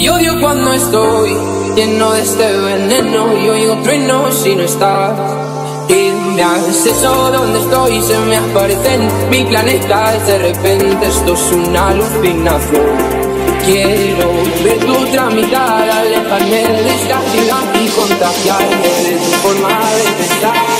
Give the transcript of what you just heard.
Y odio cuando estoy lleno de este veneno y oigo truenos si no estás. Y me has hecho donde estoy, se me aparece en mi planeta. De repente esto es una alucinación. Quiero ver tu otra mitad, alejarme de esta ciudad y contagiarme de tu forma de pensar.